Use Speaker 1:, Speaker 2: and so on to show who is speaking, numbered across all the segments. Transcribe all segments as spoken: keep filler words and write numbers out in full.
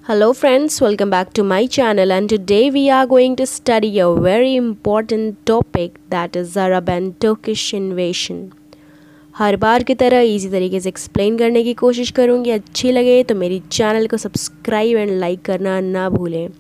Speaker 1: Hello friends, welcome back to my channel, and today we are going to study a very important topic, that is Arab and Turkish invasion. हर बार की तरह easy तरीके से explain करने की कोशिश करूँगी। अच्छी लगे तो मेरी चैनल को सब्सक्राइब एंड लाइक करना ना भूलें।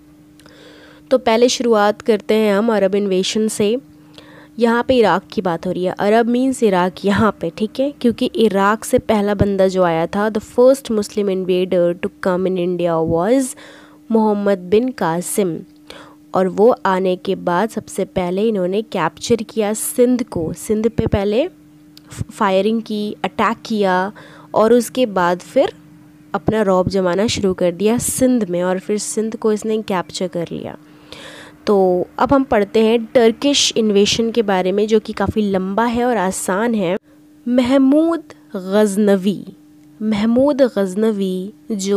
Speaker 1: तो पहले शुरुआत करते हैं हम अरब इन्वेशन से। यहाँ पे इराक़ की बात हो रही है। अरब मीन्स इराक़ यहाँ पे, ठीक है, क्योंकि इराक़ से पहला बंदा जो आया था, the first Muslim invader to come in India was Mohammad bin Qasim. और वो आने के बाद सबसे पहले इन्होंने कैप्चर किया सिंध को। सिंध पे पहले फायरिंग की, अटैक किया और उसके बाद फिर अपना रौब जमाना शुरू कर दिया सिंध में, और फिर सिंध को इसने कैप्चर कर लिया। तो अब हम पढ़ते हैं टर्किश इन्वेशन के बारे में, जो कि काफ़ी लंबा है और आसान है। महमूद गज़नवी महमूद गज़नवी जो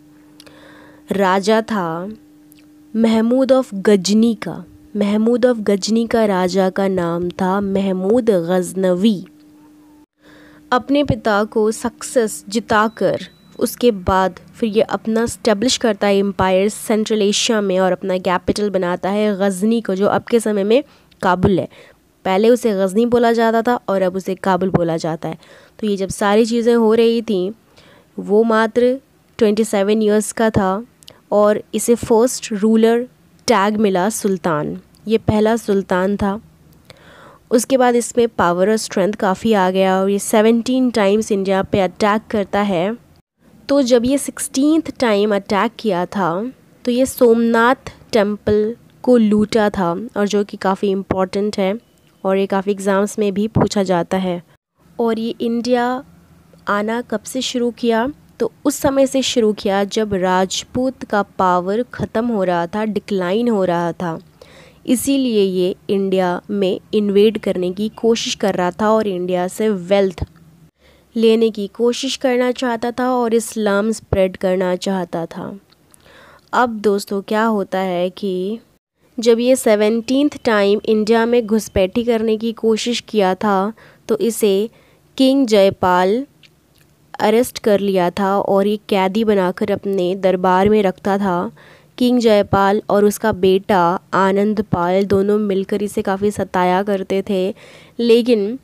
Speaker 1: राजा था, महमूद ऑफ गजनी का महमूद ऑफ गजनी का राजा का नाम था महमूद गज़नवी। अपने पिता को सक्सेस जिताकर उसके बाद फिर ये अपना स्टैब्लिश करता है एम्पायर सेंट्रल एशिया में, और अपना कैपिटल बनाता है गज़नी को, जो अब के समय में काबुल है। पहले उसे गज़नी बोला जाता था और अब उसे काबुल बोला जाता है। तो ये जब सारी चीज़ें हो रही थी, वो मात्र सत्ताईस इयर्स का था और इसे फर्स्ट रूलर टैग मिला सुल्तान। ये पहला सुल्तान था। उसके बाद इसमें पावर और स्ट्रेंथ काफ़ी आ गया और ये सत्रह टाइम्स इंडिया पे अटैक करता है। तो जब ये सिक्सटीन्थ टाइम अटैक किया था तो ये सोमनाथ टेम्पल को लूटा था, और जो कि काफ़ी इम्पॉर्टेंट है और ये काफ़ी एग्ज़ाम्स में भी पूछा जाता है। और ये इंडिया आना कब से शुरू किया? तो उस समय से शुरू किया जब राजपूत का पावर ख़त्म हो रहा था, डिक्लाइन हो रहा था। इसीलिए ये इंडिया में इन्वेड करने की कोशिश कर रहा था और इंडिया से वेल्थ लेने की कोशिश करना चाहता था और इस्लाम स्प्रेड करना चाहता था। अब दोस्तों क्या होता है कि जब ये सेवनटीन्थ टाइम इंडिया में घुसपैठी करने की कोशिश किया था तो इसे किंग जयपाल अरेस्ट कर लिया था और ये कैदी बनाकर अपने दरबार में रखता था। किंग जयपाल और उसका बेटा आनंदपाल दोनों मिलकर इसे काफ़ी सताया करते थे, लेकिन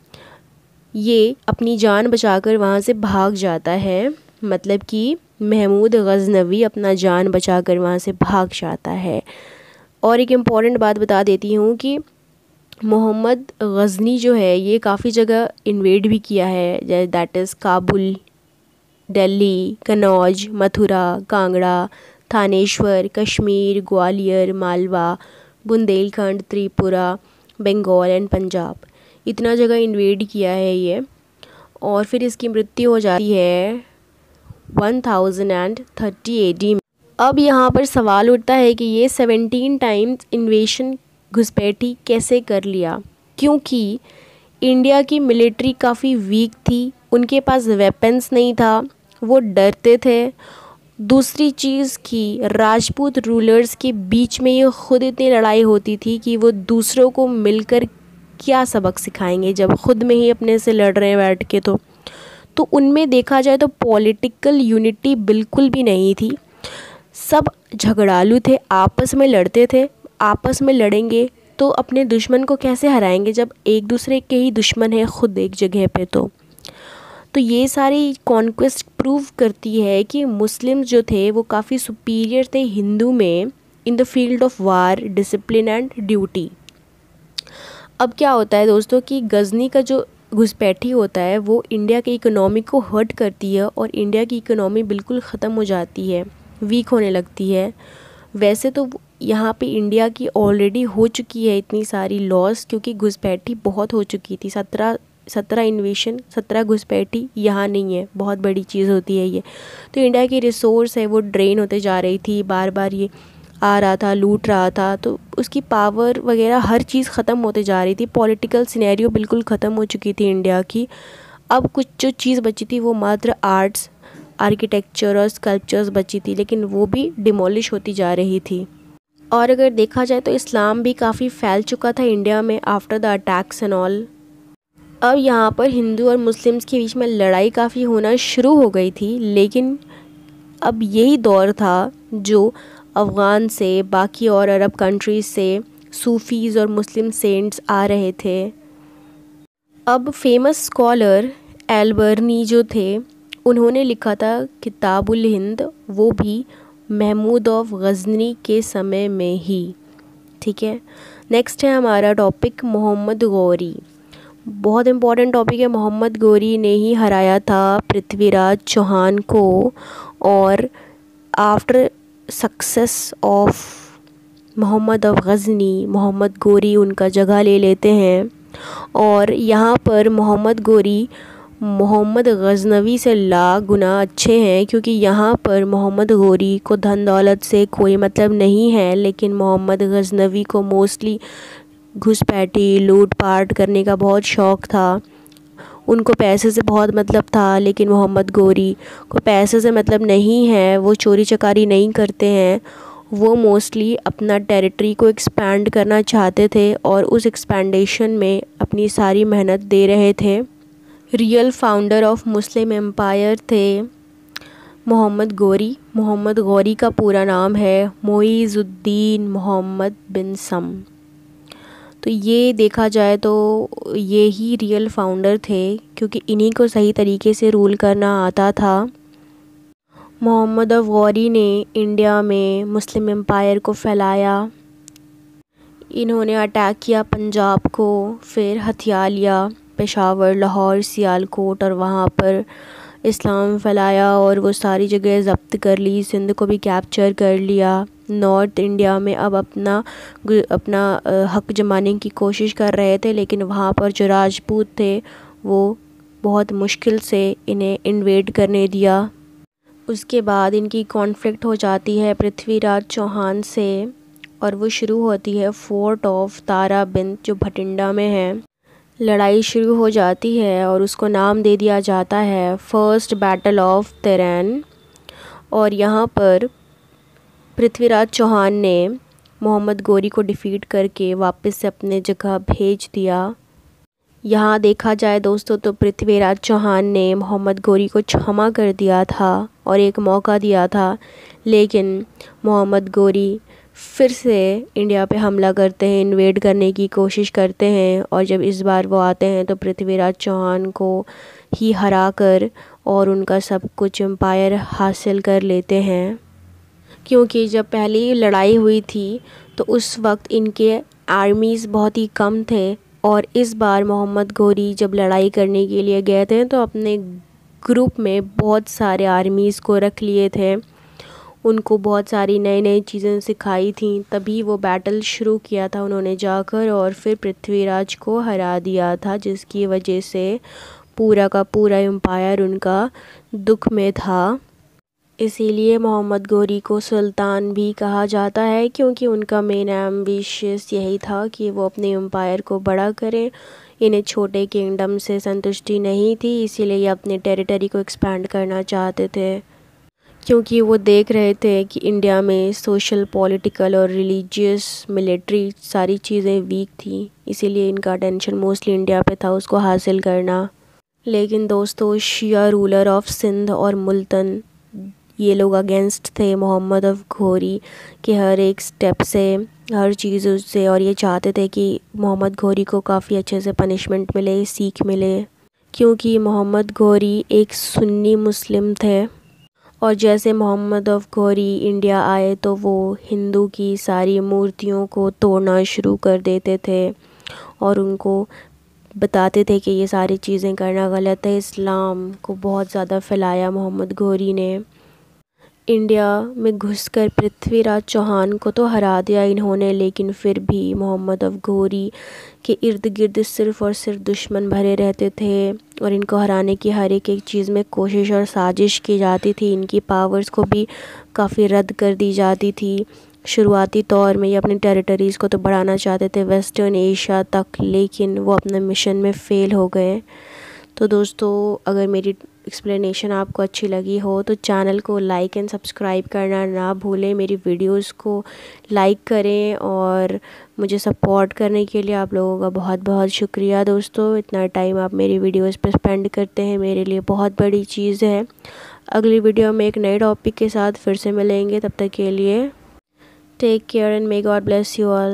Speaker 1: ये अपनी जान बचाकर वहाँ से भाग जाता है। मतलब कि महमूद गज़नवी अपना जान बचाकर वहाँ से भाग जाता है। और एक इम्पॉर्टेंट बात बता देती हूँ कि मोहम्मद गज़नी जो है ये काफ़ी जगह इन्वेड भी किया है, जैसे that is Kabul, Delhi, Kannauj, Mathura, Kangra, Thanesar, Kashmir, Gwalior, Malwa, Bundelkhand, Tripura, Bengal and Punjab. इतना जगह इन्वेड किया है ये। और फिर इसकी मृत्यु हो जाती है one thousand thirty A D में। अब यहाँ पर सवाल उठता है कि ये सेवनटीन टाइम्स इन्वेशन घुसपैठी कैसे कर लिया, क्योंकि इंडिया की मिलिट्री काफ़ी वीक थी, उनके पास वेपन्स नहीं था, वो डरते थे। दूसरी चीज़ की राजपूत रूलर्स के बीच में ये खुद इतनी लड़ाई होती थी कि वो दूसरों को मिलकर क्या सबक सिखाएंगे जब खुद में ही अपने से लड़ रहे हैं बैठ के। तो तो उनमें देखा जाए तो पॉलिटिकल यूनिटी बिल्कुल भी नहीं थी। सब झगड़ालू थे, आपस में लड़ते थे। आपस में लड़ेंगे तो अपने दुश्मन को कैसे हराएंगे जब एक दूसरे के ही दुश्मन है खुद एक जगह पे। तो तो ये सारी कॉन्क्वेस्ट प्रूव करती है कि मुस्लिम्स जो थे वो काफ़ी सुपीरियर थे हिंदू में in the field of war, discipline and duty. अब क्या होता है दोस्तों कि गज़नी का जो घुसपैठी होता है वो इंडिया की इकोनॉमी को हर्ट करती है और इंडिया की इकोनॉमी बिल्कुल ख़त्म हो जाती है, वीक होने लगती है। वैसे तो यहाँ पे इंडिया की ऑलरेडी हो चुकी है इतनी सारी लॉस, क्योंकि घुसपैठी बहुत हो चुकी थी। सत्रह सत्रह इन्वेशन, सत्रह घुसपैठी यहाँ नहीं है, बहुत बड़ी चीज़ होती है ये। तो इंडिया की रिसोर्स है वो ड्रेन होते जा रही थी, बार बार ये आ रहा था, लूट रहा था, तो उसकी पावर वगैरह हर चीज़ ख़त्म होते जा रही थी। पॉलिटिकल सिनेरियो बिल्कुल ख़त्म हो चुकी थी इंडिया की। अब कुछ जो चीज़ बची थी वो मात्र आर्ट्स, आर्किटेक्चर और स्कल्पचर्स बची थी, लेकिन वो भी डिमोलिश होती जा रही थी। और अगर देखा जाए तो इस्लाम भी काफ़ी फैल चुका था इंडिया में after the attacks and all. अब यहाँ पर हिंदू और मुस्लिम्स के बीच में लड़ाई काफ़ी होना शुरू हो गई थी, लेकिन अब यही दौर था जो अफ़गान से, बाकी और अरब कंट्रीज़ से सूफ़ीज़ और मुस्लिम सेंट्स आ रहे थे। अब फेमस स्कॉलर एल्बर्नी जो थे, उन्होंने लिखा था किताबुल हिंद, वो भी महमूद ऑफ गज़नी के समय में ही। ठीक है, नेक्स्ट है हमारा टॉपिक मोहम्मद गौरी। बहुत इम्पॉर्टेंट टॉपिक है। मोहम्मद गौरी ने ही हराया था पृथ्वीराज चौहान को, और after success of Mohammad of Ghazni, Mohammad Ghori उनका जगह ले लेते हैं। और यहाँ पर मोहम्मद गौरी मोहम्मद गज़नवी से लाख गुना अच्छे हैं, क्योंकि यहाँ पर मोहम्मद गौरी को धन दौलत से कोई मतलब नहीं है, लेकिन मोहम्मद गज़नवी को मोस्टली घुसपैठी, लूट पाट करने का बहुत शौक़ था। उनको पैसे से बहुत मतलब था, लेकिन मोहम्मद गौरी को पैसे से मतलब नहीं है। वो चोरी चकारी नहीं करते हैं, वो मोस्टली अपना टेरिटरी को एक्सपैंड करना चाहते थे और उस एक्सपेंडेशन में अपनी सारी मेहनत दे रहे थे। Real founder of Muslim empire थे मोहम्मद गौरी। मोहम्मद गौरी का पूरा नाम है मोइज़ुद्दीन मोहम्मद बिन सम। तो ये देखा जाए तो ये ही रियल फाउंडर थे, क्योंकि इन्हीं को सही तरीके से रूल करना आता था। मोहम्मद गौरी ने इंडिया में मुस्लिम एम्पायर को फैलाया। इन्होंने अटैक किया पंजाब को, फिर हथिया लिया पेशावर, लाहौर, सियालकोट, और वहाँ पर इस्लाम फैलाया और वो सारी जगह ज़ब्त कर ली। सिंध को भी कैप्चर कर लिया। नॉर्थ इंडिया में अब अपना अपना हक जमाने की कोशिश कर रहे थे, लेकिन वहाँ पर जो राजपूत थे वो बहुत मुश्किल से इन्हें इन्वेड करने दिया। उसके बाद इनकी कॉन्फ्लिक्ट हो जाती है पृथ्वीराज चौहान से, और वो शुरू होती है फोर्ट ऑफ ताराबिंद जो भटिंडा में है। लड़ाई शुरू हो जाती है और उसको नाम दे दिया जाता है फर्स्ट बैटल ऑफ तेरैन। और यहाँ पर पृथ्वीराज चौहान ने मोहम्मद गौरी को डिफ़ीट करके वापस से अपने जगह भेज दिया। यहाँ देखा जाए दोस्तों तो पृथ्वीराज चौहान ने मोहम्मद गौरी को क्षमा कर दिया था और एक मौका दिया था, लेकिन मोहम्मद गौरी फिर से इंडिया पे हमला करते हैं, इन्वेड करने की कोशिश करते हैं। और जब इस बार वो आते हैं तो पृथ्वीराज चौहान को ही हरा कर और उनका सब कुछ एम्पायर हासिल कर लेते हैं। क्योंकि जब पहली लड़ाई हुई थी तो उस वक्त इनके आर्मीज़ बहुत ही कम थे, और इस बार मोहम्मद गौरी जब लड़ाई करने के लिए गए थे तो अपने ग्रुप में बहुत सारे आर्मीज़ को रख लिए थे। उनको बहुत सारी नई नई चीज़ें सिखाई थी, तभी वो बैटल शुरू किया था उन्होंने जाकर, और फिर पृथ्वीराज को हरा दिया था, जिसकी वजह से पूरा का पूरा एम्पायर उनका दुख में था। इसीलिए मोहम्मद गौरी को सुल्तान भी कहा जाता है, क्योंकि उनका मेन एम्बिशियस यही था कि वो अपने एम्पायर को बड़ा करें। इन्हें छोटे किंगडम से संतुष्टि नहीं थी, इसीलिए ये अपने टेरिटरी को एक्सपैंड करना चाहते थे, क्योंकि वो देख रहे थे कि इंडिया में सोशल, पॉलिटिकल और रिलीजियस, मिलिट्री सारी चीज़ें वीक थी। इसीलिए इनका अटेंशन मोस्टली इंडिया पे था, उसको हासिल करना। लेकिन दोस्तों शिया रूलर ऑफ सिंध और मुल्तान, ये लोग अगेंस्ट थे मोहम्मद ऑफ गौरी के हर एक स्टेप से, हर चीज़ से, और ये चाहते थे कि मोहम्मद गौरी को काफ़ी अच्छे से पनिशमेंट मिले, सीख मिले, क्योंकि मोहम्मद गौरी एक सुन्नी मुस्लिम थे। और जैसे मोहम्मद ऑफ गौरी इंडिया आए तो वो हिंदू की सारी मूर्तियों को तोड़ना शुरू कर देते थे और उनको बताते थे कि ये सारी चीज़ें करना गलत है। इस्लाम को बहुत ज़्यादा फैलाया मोहम्मद गौरी ने। इंडिया में घुसकर पृथ्वीराज चौहान को तो हरा दिया इन्होंने, लेकिन फिर भी मोहम्मद ऑफ गौरी के इर्द गिर्द सिर्फ़ और सिर्फ दुश्मन भरे रहते थे, और इनको हराने की हर एक एक चीज़ में कोशिश और साजिश की जाती थी। इनकी पावर्स को भी काफ़ी रद्द कर दी जाती थी। शुरुआती तौर में ये अपने टेरिटरीज़ को तो बढ़ाना चाहते थे वेस्टर्न एशिया तक, लेकिन वो अपने मिशन में फ़ेल हो गए। तो दोस्तों अगर मेरी एक्सप्लेनेशन आपको अच्छी लगी हो तो चैनल को लाइक एंड सब्सक्राइब करना ना भूलें। मेरी वीडियोस को लाइक करें, और मुझे सपोर्ट करने के लिए आप लोगों का बहुत बहुत शुक्रिया दोस्तों। इतना टाइम आप मेरी वीडियोस पर स्पेंड करते हैं, मेरे लिए बहुत बड़ी चीज़ है। अगली वीडियो में एक नए टॉपिक के साथ फिर से मिलेंगे। तब तक के लिए take care and may God bless you all.